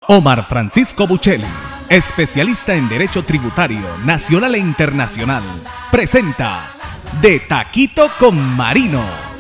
Omar Francisco Buccelli, especialista en Derecho Tributario Nacional e Internacional, presenta De Taquito con Marino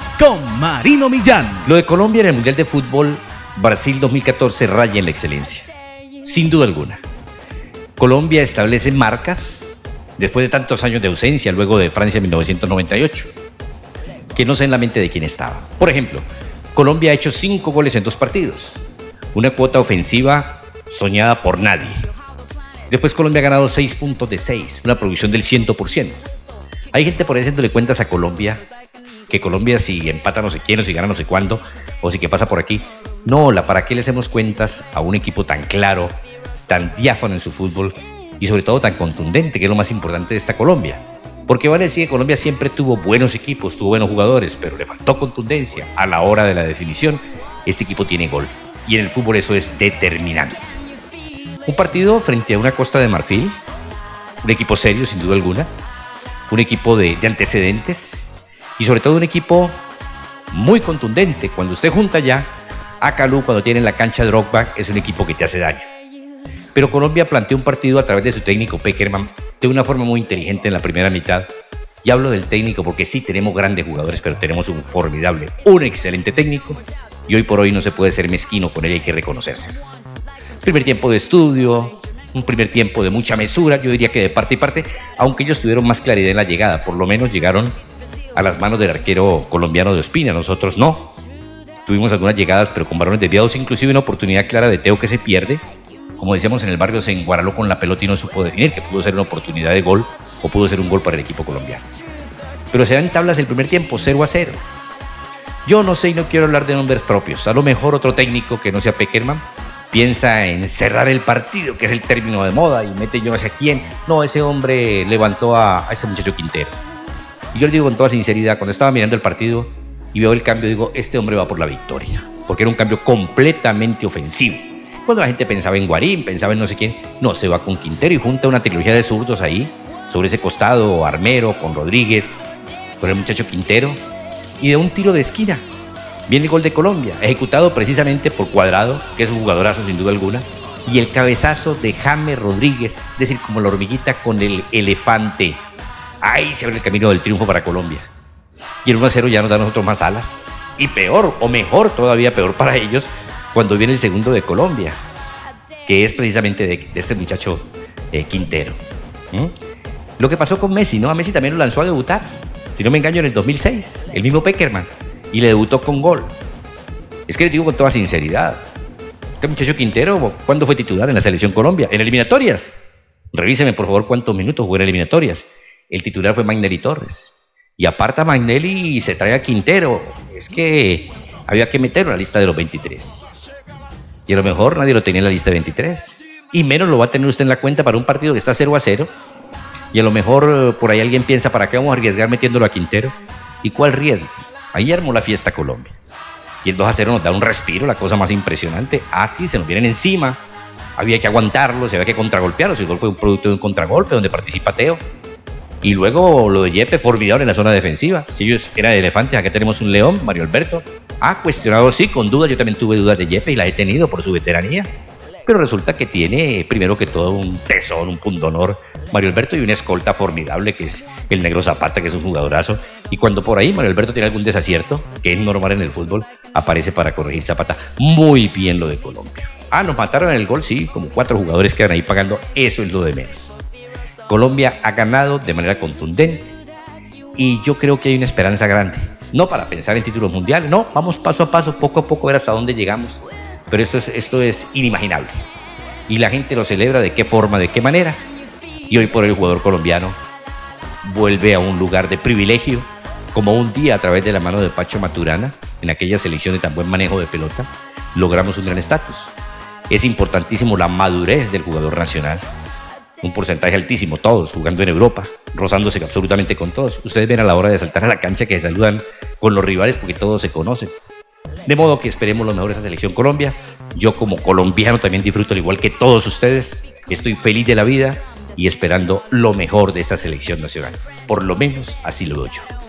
Millán. Lo de Colombia en el Mundial de Fútbol Brasil 2014 raya en la excelencia, sin duda alguna. Colombia establece marcas después de tantos años de ausencia, luego de Francia en 1998, que no sé en la mente de quién estaba. Por ejemplo, Colombia ha hecho 5 goles en 2 partidos, una cuota ofensiva soñada por nadie. Después Colombia ha ganado 6 puntos de 6, una producción del 100%. Hay gente por ahí haciéndole cuentas a Colombia, que Colombia si empata no sé quién, o si gana no sé cuándo, o si que pasa por aquí. No, ¿para qué le hacemos cuentas a un equipo tan claro, tan diáfano en su fútbol y sobre todo tan contundente, que es lo más importante de esta Colombia? Porque vale decir que Colombia siempre tuvo buenos equipos, tuvo buenos jugadores, pero le faltó contundencia a la hora de la definición. Este equipo tiene gol y en el fútbol eso es determinante. Un partido frente a una Costa de Marfil, un equipo serio sin duda alguna, un equipo de antecedentes y sobre todo un equipo muy contundente. Cuando usted junta ya a Kalou, cuando tiene en la cancha Drogba, es un equipo que te hace daño. Pero Colombia planteó un partido a través de su técnico Pekerman de una forma muy inteligente en la primera mitad. Y hablo del técnico porque sí tenemos grandes jugadores, pero tenemos un formidable, un excelente técnico. Y hoy por hoy no se puede ser mezquino con él, hay que reconocerse. Primer tiempo de estudio, un primer tiempo de mucha mesura, yo diría que de parte y parte, aunque ellos tuvieron más claridad en la llegada, por lo menos llegaron a las manos del arquero colombiano de Ospina, nosotros no. Tuvimos algunas llegadas, pero con balones desviados, inclusive una oportunidad clara de Teo que se pierde. Como decíamos en el barrio, se enguaraló con la pelota y no supo definir, que pudo ser una oportunidad de gol o pudo ser un gol para el equipo colombiano. Pero se dan tablas el primer tiempo, 0-0. Yo no sé y no quiero hablar de nombres propios. A lo mejor otro técnico que no sea Pekerman piensa en cerrar el partido, que es el término de moda, y mete yo no sé a quién. No, ese hombre levantó a ese muchacho Quintero. Y yo le digo con toda sinceridad, cuando estaba mirando el partido y veo el cambio, digo, este hombre va por la victoria, porque era un cambio completamente ofensivo. Cuando la gente pensaba en Guarín, pensaba en no sé quién, no, se va con Quintero y junta una trilogía de zurdos ahí, sobre ese costado, Armero, con Rodríguez, con el muchacho Quintero, y de un tiro de esquina viene el gol de Colombia, ejecutado precisamente por Cuadrado, que es un jugadorazo sin duda alguna, y el cabezazo de James Rodríguez, es decir, como la hormiguita con el elefante. Ahí se abre el camino del triunfo para Colombia. Y el 1-0 ya nos da a nosotros más alas. Y peor, o mejor, todavía peor para ellos, cuando viene el segundo de Colombia, que es precisamente de este muchacho Quintero. Lo que pasó con Messi, ¿no? A Messi también lo lanzó a debutar, si no me engaño, en el 2006, el mismo Pekerman, y le debutó con gol. Es que les digo con toda sinceridad, este muchacho Quintero, ¿cuándo fue titular en la Selección Colombia? En eliminatorias. Revíseme por favor cuántos minutos jugó en eliminatorias. El titular fue Magnelli Torres. Y aparta Magnelli y se trae a Quintero. Es que había que meterlo en la lista de los 23. Y a lo mejor nadie lo tenía en la lista de 23. Y menos lo va a tener usted en la cuenta para un partido que está 0-0. Y a lo mejor por ahí alguien piensa, ¿para qué vamos a arriesgar metiéndolo a Quintero? ¿Y cuál riesgo? Ahí armó la fiesta Colombia. Y el 2-0 nos da un respiro, la cosa más impresionante. Sí, se nos vienen encima. Había que aguantarlos, había que contragolpearlos. El gol fue un producto de un contragolpe donde participa Teo. Y luego lo de Yepes, formidable en la zona defensiva. Si ellos eran elefantes, acá tenemos un león, Mario Alberto. Cuestionado sí, con dudas. Yo también tuve dudas de Yepes y las he tenido por su veteranía. Pero resulta que tiene, primero que todo, un tesón, un pundonor, Mario Alberto, y una escolta formidable, que es el Negro Zapata, que es un jugadorazo. Y cuando por ahí Mario Alberto tiene algún desacierto, que es normal en el fútbol, aparece para corregir Zapata. Muy bien lo de Colombia. Nos mataron en el gol, sí, como 4 jugadores quedan ahí pagando. Eso es lo de menos. Colombia ha ganado de manera contundente y yo creo que hay una esperanza grande, no para pensar en títulos mundiales, no, vamos paso a paso, poco a poco, ver hasta dónde llegamos, pero esto es inimaginable y la gente lo celebra. ¿De qué forma, de qué manera? Y hoy por hoy el jugador colombiano vuelve a un lugar de privilegio, como un día a través de la mano de Pacho Maturana, en aquella selección de tan buen manejo de pelota, logramos un gran estatus. Es importantísimo la madurez del jugador nacional. Un porcentaje altísimo, todos jugando en Europa, rozándose absolutamente con todos. Ustedes ven a la hora de saltar a la cancha que se saludan con los rivales porque todos se conocen. De modo que esperemos lo mejor de esa selección Colombia. Yo como colombiano también disfruto, al igual que todos ustedes. Estoy feliz de la vida y esperando lo mejor de esta selección nacional. Por lo menos así lo veo yo.